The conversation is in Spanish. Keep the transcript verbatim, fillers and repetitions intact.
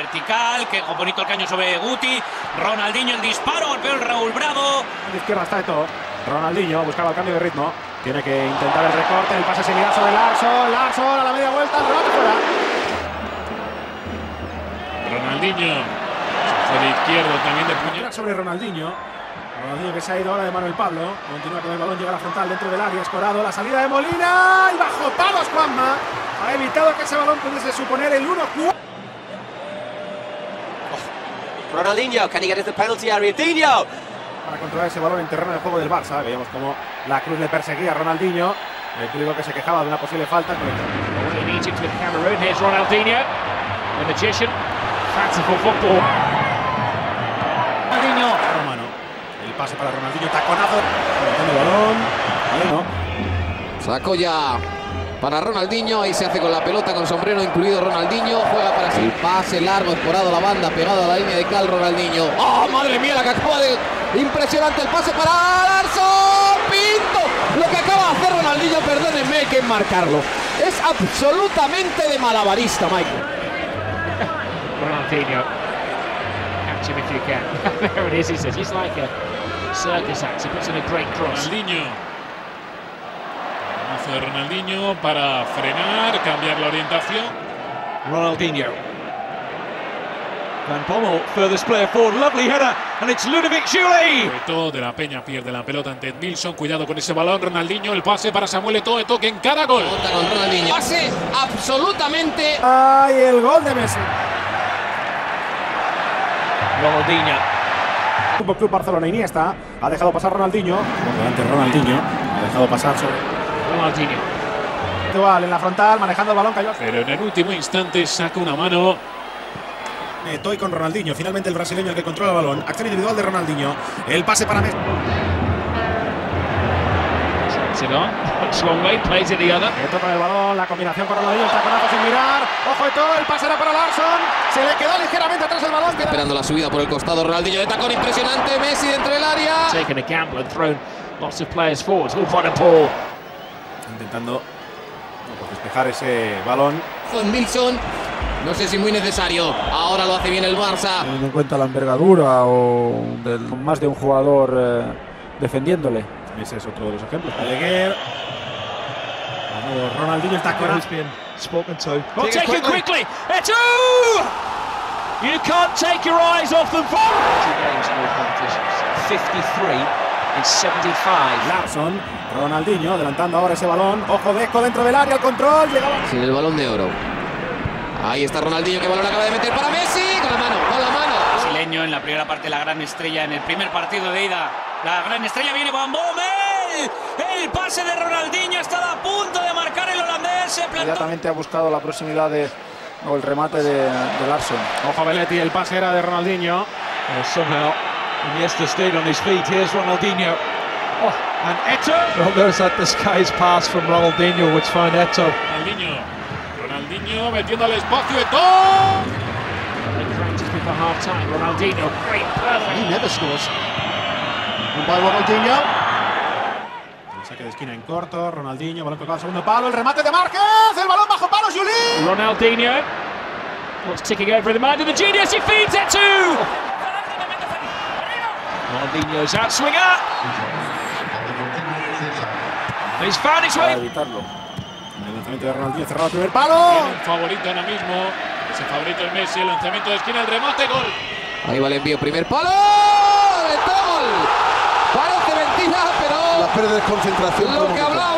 vertical, que bonito el caño sobre Guti. Ronaldinho el disparo, golpeó el Raúl Bravo. De izquierda está Eto'o. Ronaldinho buscaba el cambio de ritmo. Tiene que intentar el recorte, el pase seguirá sobre Larsson. Larsson a la media vuelta, el remate fuera. Ronaldinho por el izquierdo también de puñal sobre Ronaldinho. Ronaldinho que se ha ido ahora de Manuel Pablo. Continúa con el balón, llega a la frontal dentro del área. Escorado, la salida de Molina. Y bajo palos Juanma. Ha evitado que ese balón pudiese suponer el uno cuatro. Oh. Ronaldinho, can he get into the penalty area? Dinho. Para controlar ese balón en terreno de juego del Barça. Veíamos cómo la Cruz le perseguía a Ronaldinho. El público que se quejaba de una posible falta. In Egypt with Cameroon, here's Ronaldinho, the magician, fanciful football. Ronaldinho. Romano. El pase para Ronaldinho, taconazo. El balón. Bueno. Sacó ya para Ronaldinho, ahí se hace con la pelota con sombrero incluido Ronaldinho, juega para sí. Pase largo, esporado a la banda, pegado a la línea de cal Ronaldinho. ¡Oh, madre mía, la que acaba de... Impresionante el pase para Larsson! ¡Pinto! Lo que acaba de hacer Ronaldinho, perdónenme, hay que enmarcarlo. Es absolutamente de malabarista, Michael. Ronaldinho, catch him if you can. There it is, he says, he's like a circus act, he puts in a great cross. Ronaldinho. Hace Ronaldinho para frenar, cambiar la orientación. Ronaldinho. Van Bommel, furthest player forward, lovely header, and it's Ludovic Giuly. Eto'o de la Peña pierde la pelota ante Edmilson, cuidado con ese balón, Ronaldinho, el pase para Samuel Eto'o, Eto'o que encara gol. Con Ronaldinho. Pase absolutamente. ¡Ay, el gol de Messi! Ronaldinho. Fútbol Club Barcelona, Iniesta ha dejado pasar Ronaldinho. Por delante Ronaldinho, ha dejado pasar sobre Ronaldinho. Igual en la frontal, manejando el balón, cayó. Pero en el último instante saca una mano. Eto'o con Ronaldinho, finalmente el brasileño el que controla el balón. Acción individual de Ronaldinho. El pase para Messi. Traps it on, looks one way, plays it the other. Eto'o con el balón, la combinación con Ronaldinho, el taconazo sin mirar. Ojo Eto'o, el pase era para Larsson. Se le quedó ligeramente atrás el balón. Esperando la subida por el costado, Ronaldinho de tacón impresionante. Messi dentro del área. Taken a gamble and thrown lots of players forward. Oh, what a ball. Intentando pues, despejar ese balón. Con Wilson. No sé si muy necesario. Ahora lo hace bien el Barça. Teniendo en cuenta la envergadura o del, más de un jugador eh, defendiéndole. Ese es otro de los ejemplos. Allegher. Ronaldinho el taconazo. Spoken to. Well, take it quickly. Eto'o! You can't take your eyes off them. Two games in all competitions. fifty-three in seventy-five. Larsson, Ronaldinho adelantando ahora ese balón. Ojo Deco dentro del área, el control. Llegaba. Sin el balón de oro. Ahí está Ronaldinho, que balón acaba de meter para Messi. Con la mano, con la mano. Brasileño en la primera parte, la gran estrella en el primer partido de ida. La gran estrella viene Van Bommel. El pase de Ronaldinho estaba a punto de marcar el holandés. Se plantó. Inmediatamente ha buscado la proximidad de, o el remate de, de Larsson. Ojo Belletti, el pase era de Ronaldinho. Well, somehow, Iniesta stayed on his feet. Here's Ronaldinho. Oh, and Eto'o. Well, there's that disguised pass from Ronaldinho, which found Eto'o. Ronaldinho. Ronaldinho metiendo al espacio Eto'o. Practice before half time. Ronaldinho, great, perfect. He never scores. And by Ronaldinho. El saque de esquina en corto. Ronaldinho, balón colgado al segundo palo. El remate de Márquez. El balón bajo palos. Giuly. Ronaldinho. What's ticking over in the mind of the genius? He feeds it to. Ronaldinho's out swinger. He's found his Para way. evitarlo. El lanzamiento de Ronaldinho cerrado el primer palo. Tiene un favorito ahora mismo. Ese favorito es Messi. El lanzamiento de esquina, el remate, gol. Ahí va el envío, primer palo. ¡Gol! Parece mentira, pero La pérdida de concentración. lo que hablaba